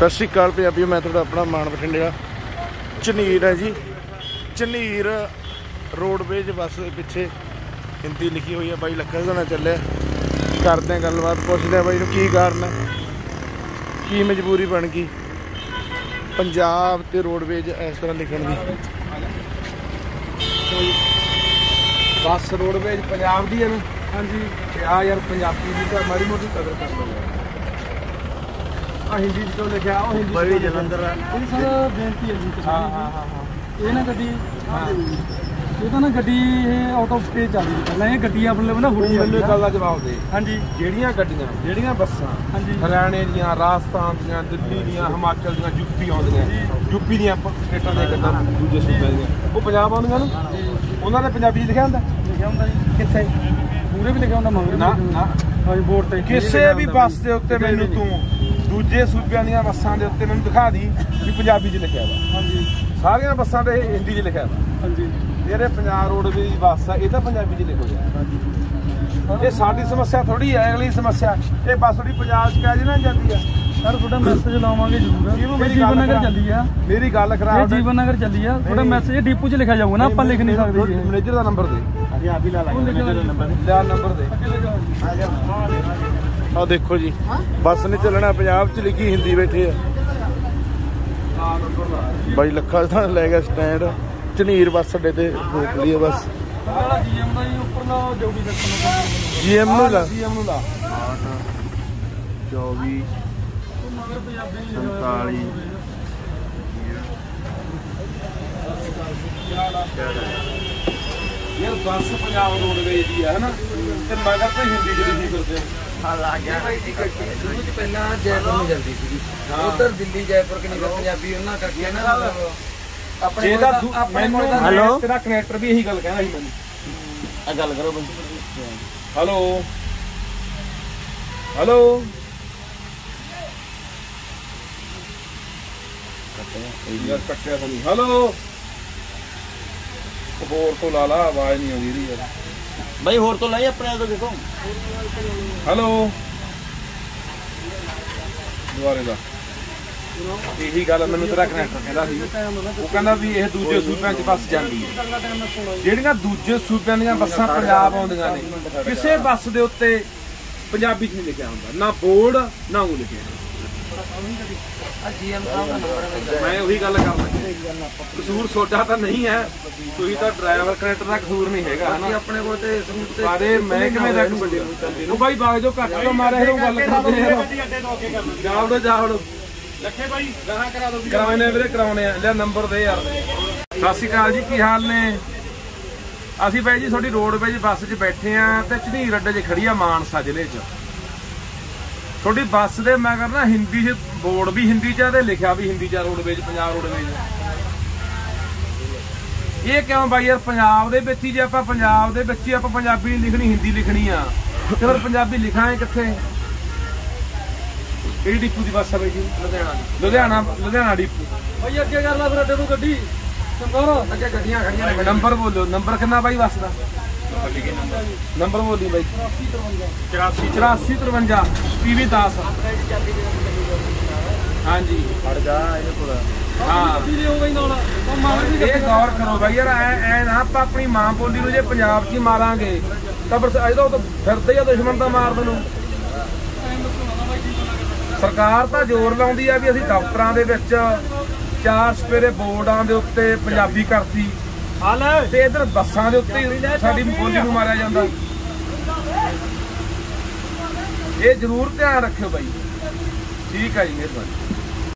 सत श्री अकाल पंजाबी, मैं थोड़ा अपना मान बठिंडे झनीर है जी। झनीर रोडवेज बस पिछे हिंदी लिखी हुई है। बाई लखा घना चलिया, करते हैं गलबात, पुछते हैं बाई की कारण है, की मजबूरी बन गई पंजाब ते रोडवेज इस तरह लिखण दी। बस रोडवेज पंजाब दी है ना। हाँ जी, आ यार पंजाबी की तो माड़ी मोटी कदर कर लो। हिंदी तो लिखा बड़ी जलंधर सर बेनती है जी। हाँ हाँ हाँ हाँ, ये ना गड्डी ये तो ना गड्डी आउट ऑफ स्टेज चल रही पहले। ये गड्डी अपने ना हुई मैंने गल का जवाब दे। हाँ जी, ਜਿਹੜੀਆਂ ਗੱਡੀਆਂ ਜਿਹੜੀਆਂ ਬੱਸਾਂ ਹਰਿਆਣੇ ਦੀਆਂ, ਰਾਜਸਥਾਨ ਦੀਆਂ, ਦਿੱਲੀ ਦੀਆਂ, ਹਿਮਾਚਲ ਦੀਆਂ, ਯੂਪੀ ਆਉਂਦੀਆਂ, ਯੂਪੀ ਦੀਆਂ ਸਟੇਟਾਂ ਦੀਆਂ ਗੱਲਾਂ ਦੂਜੇ ਸੂਬਿਆਂ ਦੀਆਂ ਉਹ ਪੰਜਾਬ ਆਉਂਦੀਆਂ ਨਾ, ਉਹਨਾਂ ਦੇ ਪੰਜਾਬੀ ਲਿਖਿਆ ਹੁੰਦਾ ਜੀ। ਕਿੱਥੇ ਪੂਰੇ ਵੀ ਲਿਖਿਆ ਹੁੰਦਾ ਮਗਰ ਨਾ ਨਾ ਬੋਰਡ ਤੇ ਕਿਸੇ ਵੀ ਬੱਸ ਦੇ ਉੱਤੇ ਮੈਨੂੰ ਤੂੰ ਦੂਜੇ ਸੂਬਿਆਂ ਦੀਆਂ ਬੱਸਾਂ ਦੇ ਉੱਤੇ ਮੈਨੂੰ ਦਿਖਾ ਦੀ ਵੀ ਪੰਜਾਬੀ 'ਚ ਲਿਖਿਆ ਵਾ। ਹਾਂਜੀ, ਸਾਰੀਆਂ ਬੱਸਾਂ ਤੇ ਹਿੰਦੀ 'ਚ ਲਿਖਿਆ ਵਾ। ਹਾਂਜੀ, ਜਿਹੜੇ ਪੰਜਾਬ ਰੋਡਵੇਜ਼ ਦੀ ਬੱਸ ਆ ਇਹ ਤਾਂ ਪੰਜਾਬੀ 'ਚ ਲਿਖੋ ਯਾਰ। ਇਹ ਸਾਡੀ ਸਮੱਸਿਆ ਥੋੜੀ ਹੈ, ਅਗਲੀ ਸਮੱਸਿਆ ਇਹ ਬੱਸ ਥੋੜੀ ਪੰਜਾਬ 'ਚ ਕਹਿ ਨਾ ਜਾਂਦੀ ਆ। सर थोड़ा मैसेज लावांगे जरूर। जीवन नगर चली है, मेरी गल करा। जीवन नगर चली है, थोड़ा मैसेज डिपो च लिखा जाऊगा ना, आप लिख नहीं सकते। मैनेजर का नंबर दे, नंबर दे। आ देखो जी, बस ने चलना पंजाब च लिखी, हिंदी बैठे है। बाई लखा ले गया स्टैंड, झनीर बस अड्डे ते रोक ली है बस। GM नु ला 24 47 यार बस पंजाब रोडवेज दी है ना, ते मगर तो हिंदी च लिखी करदे हां। ला गया पहला जयपुर में जल्दी सी, उधर दिल्ली जयपुर के नहीं पंजाबी ਉਹਨਾਂ ਕਰਕੇ ਨਾ ਆਪਣੇ हेलो तेरा कनेक्टर भी यही गल कहना ਸੀ ਮੈਨੂੰ। आ गल करो बंदी। हेलो हेलो यार कट्टिया था नहीं। हेलो होर तो ला ला, आवाज नहीं आती यार भाई। होर तो लाई अपने तो देखो। हेलो दुआरे दा यही गल मैनू तेरा कनेक्टर कहता सी, वो कहता भी यह दूजे सूबे च बस जाती है। ਜਿਹੜੀਆਂ ਦੂਜੇ ਸੂਬਿਆਂ ਦੀਆਂ ਬੱਸਾਂ ਪੰਜਾਬ ਆਉਂਦੀਆਂ ਨੇ ਕਿਸੇ ਬੱਸ ਦੇ ਉੱਤੇ ਪੰਜਾਬੀ 'ਚ ਨਹੀਂ ਲਿਖਿਆ ਹੁੰਦਾ, ਨਾ ਬੋਰਡ ਨਾ ਉਹ ਲਿਖਿਆ। मैं वही गल करना, कसूर सोचा तो नहीं है, तुम तो ड्राइवर कनेक्टर का कसूर नहीं है ना अपने को। महकमे का भाई बाग जो घट तो मारे गल जावड़ो जावड़ो कराने वीरे कराने लिया नंबर दे यार। सत श्री अकाल जी, की हाल ने? असी भाई जी थोड़ी रोडवेज बस च बैठे हैं ते झनीर अड्डे च खड़ी आ मानसा जिले च। थोड़ी बस दे मगर ना हिंदी च बोर्ड भी हिंदी च लिखा भी हिंदी च रोडवेज पंजाब रोडवेज। ये क्यों भाई यार? पंजाब दे विच ही जे आपां पंजाब दे विच ही आपां पंजाबी नहीं लिखनी, हिंदी लिखनी आ, ते फिर पंजाबी लिखांगे कित्थे? किहड़ी डिपू दी बस है भाई जी? लुधियाना लुधियाना डिपू। भाई अगे कर ला फिर अड्डे तों गड्डी अगे गड्डियां खड़ियां ने। नंबर बोलो, नंबर कितना भाई बस दा? नंबर बोली भाई 8453 PV 10। हाँ जी हाँ, ये गौर करो भाई यार, ऐ ना आप अपनी मां बोली जो पंजाब च मारांगे तो फिरते ही दुश्मन तो मार देनू। सरकार तो जोर लाउंदी है भी असीं दफ्तरां दे विच 4 सपेरे बोर्डां दे उत्ते पंजाबी करती, ते इधर बसां दे उत्ते साडी बोली नूं मारिया जांदा। ये जरूर ध्यान रखियो भाई। ठीक है जी, मेहरबानी।